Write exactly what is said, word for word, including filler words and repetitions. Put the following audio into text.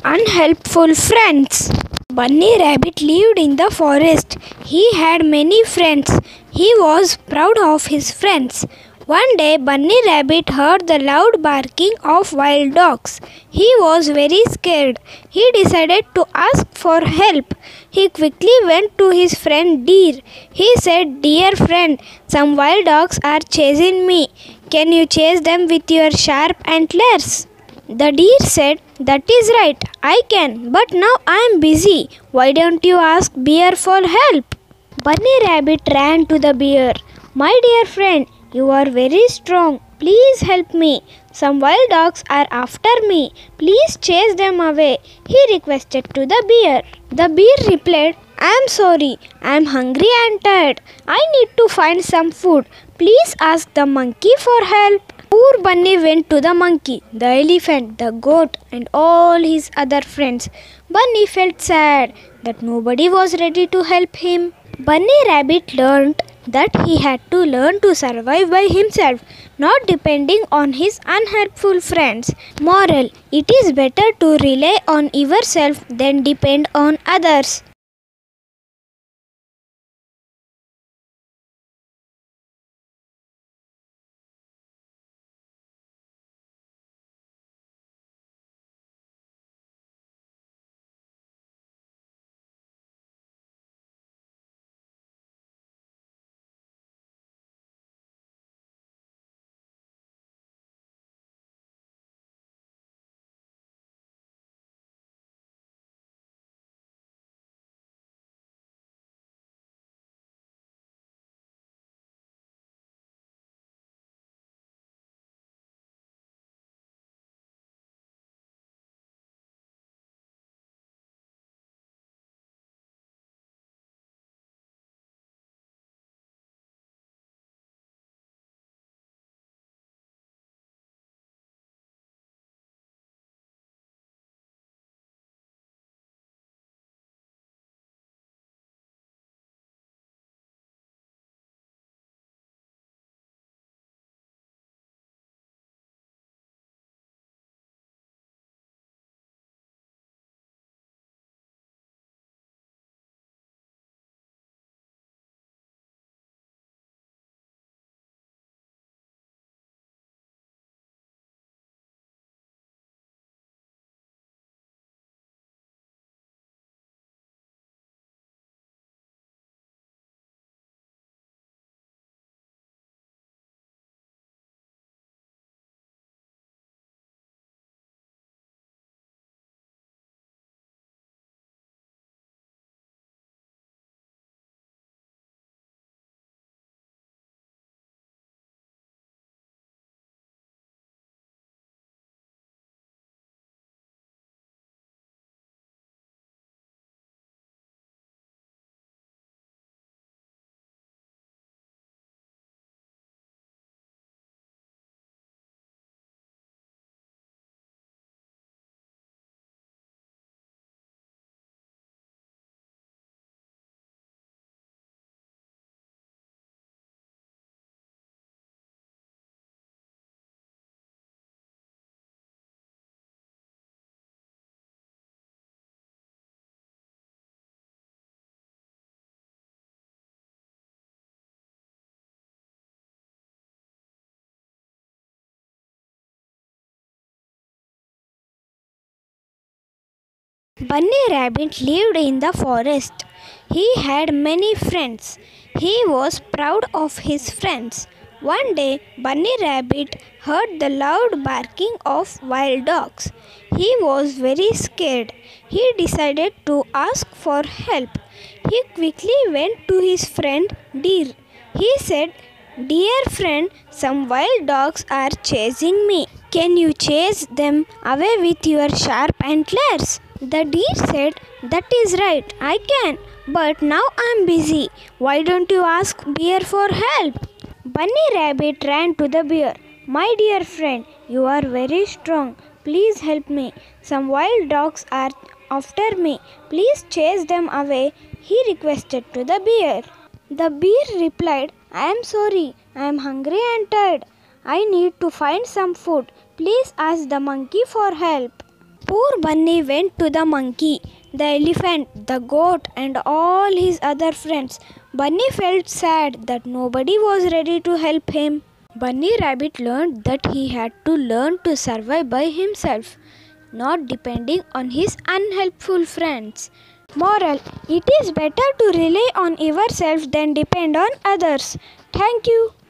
unhelpful friends. Bunny Rabbit lived in the forest. He had many friends. He was proud of his friends. One day, Bunny Rabbit heard the loud barking of wild dogs. He was very scared. He decided to ask for help. He quickly went to his friend Deer. He said, "Dear friend, some wild dogs are chasing me. Can you chase them with your sharp antlers?" The deer said, "That is right, I can, but now I am busy. Why don't you ask Bear for help?" Bunny Rabbit ran to the bear. "My dear friend, you are very strong. Please help me. Some wild dogs are after me. Please chase them away," he requested to the bear. The bear replied, "I am sorry. I am hungry and tired. I need to find some food. Please ask the monkey for help." Poor Bunny went to the monkey, the elephant, the goat, and all his other friends. Bunny felt sad that nobody was ready to help him. Bunny Rabbit learned that he had to learn to survive by himself, not depending on his unhelpful friends. Moral: it is better to rely on yourself than depend on others. Bunny Rabbit lived in the forest. He had many friends. He was proud of his friends. One day, Bunny Rabbit heard the loud barking of wild dogs. He was very scared. He decided to ask for help. He quickly went to his friend Deer. He said, "Dear friend, some wild dogs are chasing me. Can you chase them away with your sharp antlers?" The deer said, "That is right, I can, but now I am busy. Why don't you ask Bear for help?" Bunny Rabbit ran to the bear. "My dear friend, you are very strong. Please help me. Some wild dogs are after me. Please chase them away," he requested to the bear. The bear replied, "I am sorry. I am hungry and tired. I need to find some food. Please ask the monkey for help." Poor Bunny went to the monkey, the elephant, the goat, and all his other friends. Bunny felt sad that nobody was ready to help him. Bunny Rabbit learned that he had to learn to survive by himself, not depending on his unhelpful friends. Moral: it is better to rely on yourself than depend on others. Thank you.